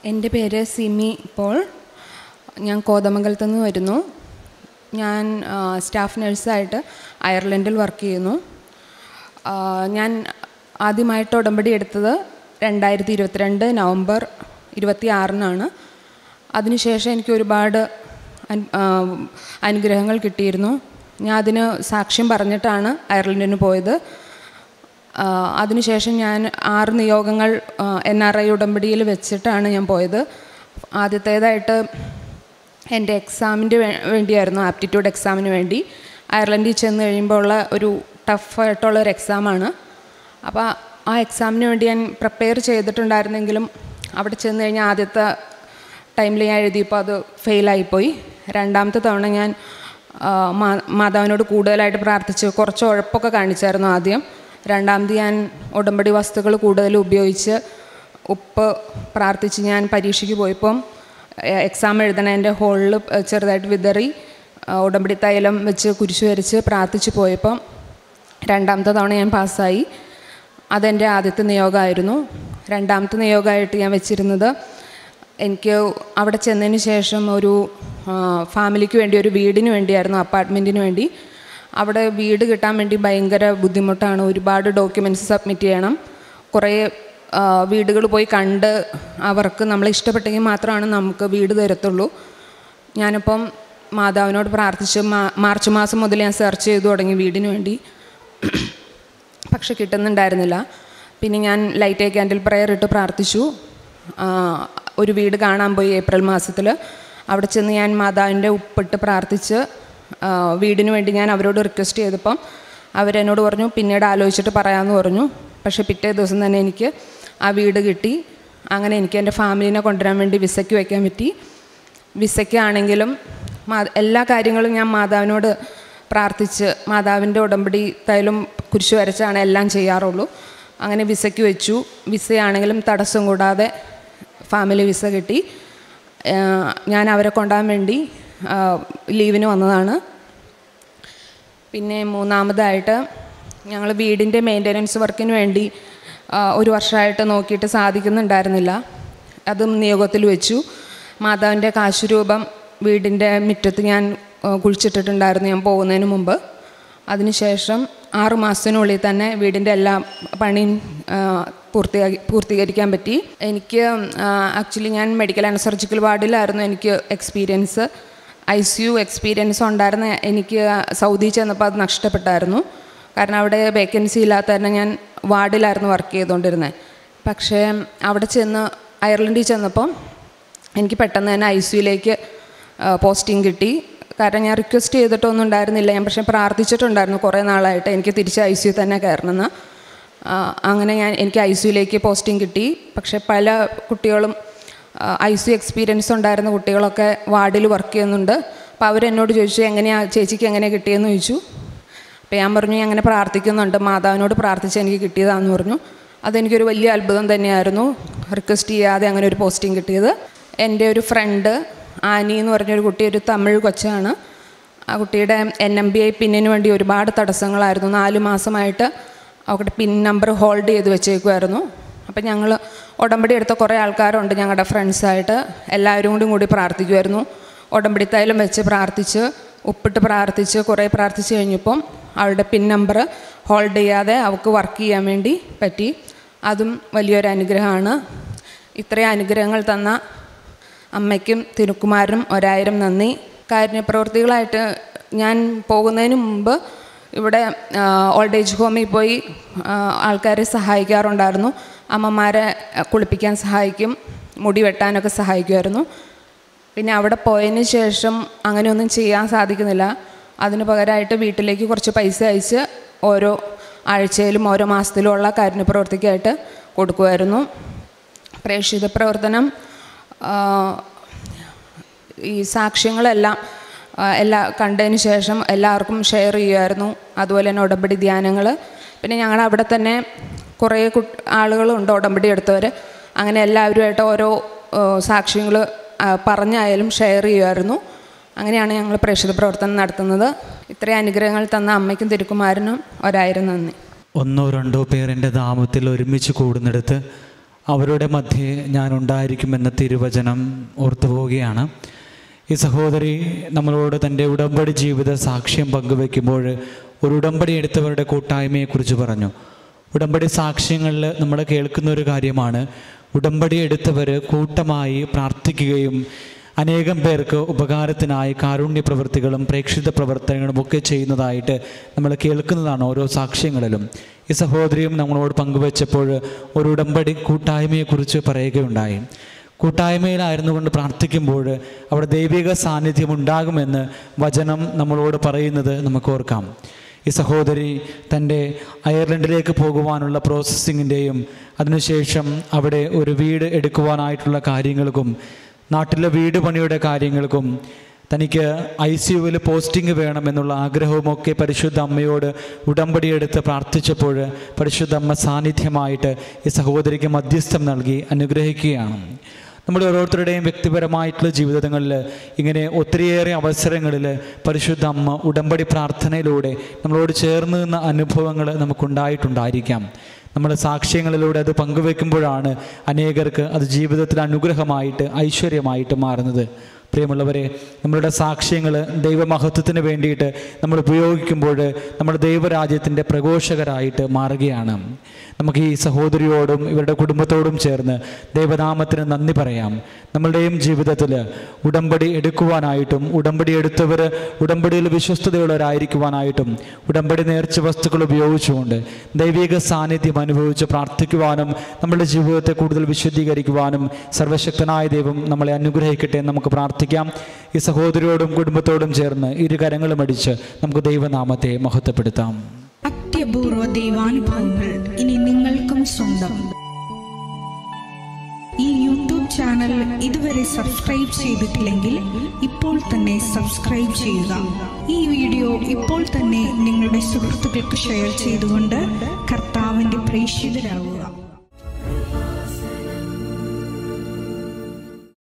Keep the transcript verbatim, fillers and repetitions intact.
എൻ്റെ പേര് സിമി പോൾ. ഞാൻ കോതമംഗലത്ത് നിന്ന് വരുന്നു. ഞാൻ സ്റ്റാഫ് നഴ്സായിട്ട് അയർലൻഡിൽ വർക്ക് ചെയ്യുന്നു. ഞാൻ ആദ്യമായിട്ട് ഉടമ്പടി എടുത്തത് രണ്ടായിരത്തി ഇരുപത്തിരണ്ട് നവംബർ ഇരുപത്തി ആറിനാണ്. അതിനുശേഷം എനിക്ക് ഒരുപാട് അനുഗ്രഹങ്ങൾ കിട്ടിയിരുന്നു. ഞാൻ അതിന് സാക്ഷ്യം പറഞ്ഞിട്ടാണ് അയർലൻഡിന് പോയത്. അതിനുശേഷം ഞാൻ ആറ് നിയോഗങ്ങൾ എൻ ആർ ഐ ഉടമ്പടിയിൽ വെച്ചിട്ടാണ് ഞാൻ പോയത്. ആദ്യത്തേതായിട്ട് എൻ്റെ എക്സാമിൻ്റെ വേണ്ടിയായിരുന്നു, ആപ്റ്റിറ്റ്യൂഡ് എക്സാമിന് വേണ്ടി. അയർലൻഡിൽ ചെന്ന് കഴിയുമ്പോൾ ഉള്ള ഒരു ടഫായിട്ടുള്ളൊരു എക്സാമാണ്. അപ്പോൾ ആ എക്സാമിന് വേണ്ടി ഞാൻ പ്രിപ്പയർ ചെയ്തിട്ടുണ്ടായിരുന്നെങ്കിലും അവിടെ ചെന്ന് കഴിഞ്ഞാൽ ആദ്യത്തെ ടൈമിൽ ഞാൻ എഴുതിയപ്പോൾ അത് ഫെയിലായിപ്പോയി. രണ്ടാമത്തെ തവണ ഞാൻ മാതാവിനോട് കൂടുതലായിട്ട് പ്രാർത്ഥിച്ച് കുറച്ച് ഉഴപ്പൊക്കെ കാണിച്ചായിരുന്നു ആദ്യം. രണ്ടാമത് ഞാൻ ഉടമ്പടി വസ്തുക്കൾ കൂടുതൽ ഉപയോഗിച്ച് ഉപ്പ് പ്രാർത്ഥിച്ച് ഞാൻ പരീക്ഷയ്ക്ക് പോയപ്പം എക്സാം എഴുതണ എൻ്റെ ഹോളിൽ ചെറുതായിട്ട് വിതറി ഉടമ്പടി തൈലം വെച്ച് കുരിശ് വരച്ച് പ്രാർത്ഥിച്ച് പോയപ്പം രണ്ടാമത്തെ തവണ ഞാൻ പാസ്സായി. അതെൻ്റെ ആദ്യത്തെ നിയോഗമായിരുന്നു. രണ്ടാമത്തെ നിയോഗമായിട്ട് ഞാൻ വെച്ചിരുന്നത് എനിക്ക് അവിടെ ചെന്നതിന് ശേഷം ഒരു ഫാമിലിക്ക് വേണ്ടി ഒരു വീടിന് വേണ്ടിയായിരുന്നു, അപ്പാർട്ട്മെൻറ്റിന് വേണ്ടി. അവിടെ വീട് കിട്ടാൻ വേണ്ടി ഭയങ്കര ബുദ്ധിമുട്ടാണ്. ഒരുപാട് ഡോക്യുമെൻറ്റ്സ് സബ്മിറ്റ് ചെയ്യണം. കുറേ വീടുകൾ പോയി കണ്ട് അവർക്ക് നമ്മളെ ഇഷ്ടപ്പെട്ടെങ്കിൽ മാത്രമാണ് നമുക്ക് വീട് തരത്തുള്ളൂ. ഞാനിപ്പം മാതാവിനോട് പ്രാർത്ഥിച്ച് മാർച്ച് മാസം മുതൽ ഞാൻ സെർച്ച് ചെയ്തു തുടങ്ങി വീടിന് വേണ്ടി. പക്ഷെ കിട്ടുന്നുണ്ടായിരുന്നില്ല. പിന്നെ ഞാൻ ലൈറ്റ് എ ക്യാൻഡിൽ പ്രയർ ഇട്ട് പ്രാർത്ഥിച്ചു. ഒരു വീട് കാണാൻ പോയി ഏപ്രിൽ മാസത്തിൽ. അവിടെ ചെന്ന് ഞാൻ മാതാവിൻ്റെ ഉപ്പിട്ട് പ്രാർത്ഥിച്ച് വീടിന് വേണ്ടി ഞാൻ അവരോട് റിക്വസ്റ്റ് ചെയ്തപ്പം അവരെന്നോട് പറഞ്ഞു പിന്നീട് ആലോചിച്ചിട്ട് പറയാമെന്ന് പറഞ്ഞു. പക്ഷേ പിറ്റേ ദിവസം തന്നെ എനിക്ക് ആ വീട് കിട്ടി. അങ്ങനെ എനിക്ക് എൻ്റെ ഫാമിലിനെ കൊണ്ടുവരാൻ വേണ്ടി വിസയ്ക്ക് വയ്ക്കാൻ പറ്റി. വിസയ്ക്കാണെങ്കിലും മാ എല്ലാ കാര്യങ്ങളും ഞാൻ മാതാവിനോട് പ്രാർത്ഥിച്ച് മാതാവിൻ്റെ ഉടമ്പടി തൈലും കുരിശ് വരച്ചാണ് എല്ലാം ചെയ്യാറുള്ളൂ. അങ്ങനെ വിസയ്ക്ക് വെച്ചു. വിസയാണെങ്കിലും തടസ്സം കൂടാതെ ഫാമിലി വിസ കിട്ടി. ഞാൻ അവരെ കൊണ്ടുപോകാൻ വേണ്ടി ലീവിന് വന്നതാണ്. പിന്നെ മൂന്നാമതായിട്ട് ഞങ്ങൾ വീടിൻ്റെ മെയിൻ്റനൻസ് വർക്കിന് വേണ്ടി ഒരു വർഷമായിട്ട് നോക്കിയിട്ട് സാധിക്കുന്നുണ്ടായിരുന്നില്ല. അതും നിയോഗത്തിൽ വെച്ചു. മാതാവിൻ്റെ കാശുരൂപം വീടിൻ്റെ മുറ്റത്ത് ഞാൻ കുഴിച്ചിട്ടിട്ടുണ്ടായിരുന്നു ഞാൻ പോകുന്നതിന് മുമ്പ്. അതിനുശേഷം ആറ് മാസത്തിനുള്ളിൽ തന്നെ വീടിൻ്റെ എല്ലാ പണിയും പൂർത്തിയാക്കി പൂർത്തീകരിക്കാൻ പറ്റി. എനിക്ക് ആക്ച്വലി ഞാൻ മെഡിക്കൽ ആൻഡ് സർജിക്കൽ വാർഡിലായിരുന്നു എനിക്ക് experience. I C U experience ഉണ്ടായിരുന്ന എനിക്ക് സൗദി ചെന്നപ്പോൾ അത് നഷ്ടപ്പെട്ടായിരുന്നു. കാരണം അവിടെ വേക്കൻസി ഇല്ലാത്ത തന്നെ ഞാൻ വാർഡിലായിരുന്നു വർക്ക് ചെയ്തുകൊണ്ടിരുന്നത്. പക്ഷേ അവിടെ ചെന്ന് അയർലൻഡിൽ ചെന്നപ്പം എനിക്ക് പെട്ടെന്ന് തന്നെ ഐ സി യുയിലേക്ക് പോസ്റ്റിംഗ് കിട്ടി. കാരണം ഞാൻ റിക്വസ്റ്റ് ചെയ്തിട്ടൊന്നും ഉണ്ടായിരുന്നില്ല. ഞാൻ പക്ഷേ പ്രാർത്ഥിച്ചിട്ടുണ്ടായിരുന്നു കുറേ നാളായിട്ട് എനിക്ക് തിരിച്ച് ഐ സി യു തന്നെ കയറണമെന്ന്. അങ്ങനെ ഞാൻ എനിക്ക് ഐ സി യുയിലേക്ക് പോസ്റ്റിംഗ് കിട്ടി. പക്ഷേ പല കുട്ടികളും ഐ സി യു എക്സ്പീരിയൻസ് ഉണ്ടായിരുന്ന കുട്ടികളൊക്കെ വാർഡിൽ വർക്ക് ചെയ്യുന്നുണ്ട്. അപ്പോൾ അവരെന്നോട് ചോദിച്ചു എങ്ങനെയാണ് ചേച്ചിക്ക് എങ്ങനെ കിട്ടിയെന്ന് ചോദിച്ചു. അപ്പോൾ ഞാൻ പറഞ്ഞു അങ്ങനെ പ്രാർത്ഥിക്കുന്നുണ്ട്, മാതാവിനോട് പ്രാർത്ഥിച്ച് എനിക്ക് കിട്ടിയതാണെന്ന് പറഞ്ഞു. അതെനിക്കൊരു വലിയ അത്ഭുതം തന്നെയായിരുന്നു, റിക്വസ്റ്റ് ചെയ്യാതെ അങ്ങനെ ഒരു പോസ്റ്റിംഗ് കിട്ടിയത്. എൻ്റെ ഒരു ഫ്രണ്ട് ആനി എന്ന് പറഞ്ഞൊരു കുട്ടി, ഒരു തമിഴ് കൊച്ചാണ്. ആ കുട്ടിയുടെ എൻ എം ബി ഐ പിന്നിന് വേണ്ടി ഒരുപാട് തടസ്സങ്ങളായിരുന്നു. നാല് മാസമായിട്ട് അവരുടെ പിൻ നമ്പർ ഹോൾഡ് ചെയ്ത് വെച്ചേക്കുമായിരുന്നു. അപ്പം ഞങ്ങൾ ഉടമ്പടി എടുത്ത കുറേ ആൾക്കാരുണ്ട് ഞങ്ങളുടെ ഫ്രണ്ട്സായിട്ട്. എല്ലാവരും കൂടി കൂടി പ്രാർത്ഥിക്കുമായിരുന്നു. ഉടമ്പടി തൈലം വെച്ച് പ്രാർത്ഥിച്ച് ഉപ്പിട്ട് പ്രാർത്ഥിച്ച് കുറേ പ്രാർത്ഥിച്ച് കഴിഞ്ഞപ്പം അവളുടെ പിൻ നമ്പർ ഹോൾഡ് ചെയ്യാതെ അവൾക്ക് വർക്ക് ചെയ്യാൻ വേണ്ടി പറ്റി. അതും വലിയൊരു അനുഗ്രഹമാണ്. ഇത്രയും അനുഗ്രഹങ്ങൾ തന്ന അമ്മയ്ക്കും തിരുക്കുമാരനും ഒരായിരം നന്ദി. കാരുണ്യപ്രവൃത്തികളായിട്ട് ഞാൻ പോകുന്നതിന് മുമ്പ് ഇവിടെ ഓൾഡ് ഏജ് ഹോമിൽ പോയി ആൾക്കാരെ സഹായിക്കാറുണ്ടായിരുന്നു. അമ്മമാരെ കുളിപ്പിക്കാൻ സഹായിക്കും, മുടി വെട്ടാനൊക്കെ സഹായിക്കുമായിരുന്നു. പിന്നെ അവിടെ പോയതിന് ശേഷം അങ്ങനെയൊന്നും ചെയ്യാൻ സാധിക്കുന്നില്ല. അതിന് പകരമായിട്ട് വീട്ടിലേക്ക് കുറച്ച് പൈസ അയച്ച് ഓരോ ആഴ്ചയിലും ഓരോ മാസത്തിലുമുള്ള കാരുണ്യപ്രവൃത്തിക്കായിട്ട് കൊടുക്കുമായിരുന്നു. പ്രേക്ഷിത പ്രവർത്തനം ഈ സാക്ഷ്യങ്ങളെല്ലാം എല്ലാ കണ്ടതിന് ശേഷം എല്ലാവർക്കും ഷെയർ ചെയ്യുമായിരുന്നു. അതുപോലെ തന്നെ ഉടമ്പടി ധ്യാനങ്ങൾ. പിന്നെ ഞങ്ങൾ അവിടെ തന്നെ കുറേ കു ആളുകളുണ്ട് ഉടമ്പടി എടുത്തവർ. അങ്ങനെ എല്ലാവരുമായിട്ട് ഓരോ സാക്ഷ്യങ്ങൾ പറഞ്ഞായാലും ഷെയർ ചെയ്യുമായിരുന്നു. അങ്ങനെയാണ് ഞങ്ങൾ പ്രേക്ഷിത പ്രവർത്തനം നടത്തുന്നത്. ഇത്രയും അനുഗ്രഹങ്ങൾ തന്ന അമ്മയ്ക്കും തിരുക്കുമാരനും ഒരായിരം നന്ദി. ഒന്നോ രണ്ടോ പേർ എൻ്റെ നാമത്തിൽ ഒരുമിച്ച് കൂടുന്നിടത്ത് അവരുടെ മധ്യേ ഞാൻ ഉണ്ടായിരിക്കുമെന്ന തിരുവചനം ഓർത്തുപോവുകയാണ്. ഈ സഹോദരി നമ്മളോട് തൻ്റെ ഉടമ്പടി ജീവിത സാക്ഷ്യം പങ്കുവെക്കുമ്പോൾ ഒരു ഉടമ്പടി എടുത്തവരുടെ കൂട്ടായ്മയെക്കുറിച്ച് പറഞ്ഞു. ഉടമ്പടി സാക്ഷ്യങ്ങളിൽ നമ്മൾ കേൾക്കുന്ന ഒരു കാര്യമാണ്, ഉടമ്പടി എടുത്തവർ കൂട്ടമായി പ്രാർത്ഥിക്കുകയും അനേകം പേർക്ക് ഉപകാരത്തിനായി കാരുണ്യ പ്രവൃത്തികളും പ്രേക്ഷിത പ്രവർത്തനങ്ങളും ഒക്കെ ചെയ്യുന്നതായിട്ട് നമ്മൾ കേൾക്കുന്നതാണ് ഓരോ സാക്ഷ്യങ്ങളിലും. ഈ സഹോദരിയും നമ്മളോട് പങ്കുവച്ചപ്പോൾ ഒരു ഉടമ്പടി കൂട്ടായ്മയെക്കുറിച്ച് പറയുകയുണ്ടായി. കൂട്ടായ്മയിലായിരുന്നു കൊണ്ട് പ്രാർത്ഥിക്കുമ്പോൾ അവിടെ ദൈവിക സാന്നിധ്യം ഉണ്ടാകുമെന്ന് വചനം നമ്മളോട് പറയുന്നത് നമുക്ക് ഓർക്കാം. ഈ സഹോദരി തൻ്റെ അയർലൻഡിലേക്ക് പോകുവാനുള്ള പ്രോസസ്സിങ്ങിൻ്റെയും അതിനുശേഷം അവിടെ ഒരു വീട് എടുക്കുവാനായിട്ടുള്ള കാര്യങ്ങൾക്കും നാട്ടിലെ വീട് പണിയുടെ കാര്യങ്ങൾക്കും തനിക്ക് ഐ സി യുവിൽ പോസ്റ്റിംഗ് വേണമെന്നുള്ള ആഗ്രഹവുമൊക്കെ പരിശുദ്ധ അമ്മയോട് ഉടമ്പടിയെടുത്ത് പ്രാർത്ഥിച്ചപ്പോൾ പരിശുദ്ധ അമ്മ സാന്നിധ്യമായിട്ട് ഈ സഹോദരിക്ക് മധ്യസ്ഥം നൽകി അനുഗ്രഹിക്കുകയാണ്. നമ്മുടെ ഓരോരുത്തരുടെയും വ്യക്തിപരമായിട്ടുള്ള ജീവിതങ്ങളിൽ ഇങ്ങനെ ഒത്തിരിയേറെ അവസരങ്ങളിൽ പരിശുദ്ധ അമ്മ ഉടമ്പടി പ്രാർത്ഥനയിലൂടെ നമ്മളോട് ചേർന്ന് നിന്ന അനുഭവങ്ങൾ നമുക്കുണ്ടായിട്ടുണ്ടായിരിക്കാം. നമ്മൾ സാക്ഷ്യങ്ങളിലൂടെ അത് പങ്കുവെക്കുമ്പോഴാണ് അനേകർക്ക് അത് ജീവിതത്തിൽ അനുഗ്രഹമായിട്ട് ഐശ്വര്യമായിട്ട് മാറുന്നത്. പ്രിയമുള്ളവരെ, നമ്മളുടെ സാക്ഷ്യങ്ങൾ ദൈവമഹത്വത്തിന് വേണ്ടിയിട്ട് നമ്മൾ ഉപയോഗിക്കുമ്പോൾ നമ്മൾ ദൈവരാജ്യത്തിൻ്റെ പ്രഘോഷകരായിട്ട് മാറുകയാണ്. നമുക്ക് ഈ സഹോദരിയോടും ഇവരുടെ കുടുംബത്തോടും ചേർന്ന് ദൈവനാമത്തിന് നന്ദി പറയാം. നമ്മളുടെയും ജീവിതത്തിൽ ഉടമ്പടി എടുക്കുവാനായിട്ടും ഉടമ്പടി എടുത്തവർ ഉടമ്പടിയിൽ വിശ്വസ്തതയുള്ളവരായിരിക്കുവാനായിട്ടും ഉടമ്പടി നേർച്ച വസ്തുക്കൾ ഉപയോഗിച്ചുകൊണ്ട് ദൈവിക സാന്നിധ്യം അനുഭവിച്ച് പ്രാർത്ഥിക്കുവാനും നമ്മളുടെ ജീവിതത്തെ കൂടുതൽ വിശുദ്ധീകരിക്കുവാനും സർവശക്തനായ ദൈവം നമ്മളെ അനുഗ്രഹിക്കട്ടെ എന്ന് നമുക്ക് പ്രാർത്ഥിക്കാം. ഈ സഹോദരിയോടും കുടുംബത്തോടും ചേർന്ന് ഇരു കരങ്ങളും അടിച്ച് നമുക്ക് ദൈവനാമത്തെ മഹത്വപ്പെടുത്താം. അത്യപൂർവ ദൈവാനുഭവങ്ങൾ ഇനി നിങ്ങൾക്കും സ്വന്തം. ഈ യൂട്യൂബ് ചാനൽ ഇതുവരെ സബ്സ്ക്രൈബ് ചെയ്തിട്ടില്ലെങ്കിൽ ഇപ്പോൾ തന്നെ സബ്സ്ക്രൈബ് ചെയ്യുക. ഈ വീഡിയോ ഇപ്പോൾ തന്നെ നിങ്ങളുടെ സുഹൃത്തുക്കൾക്ക് ഷെയർ ചെയ്തുകൊണ്ട് കർത്താവിൻ്റെ പ്രേക്ഷിതരാകുക.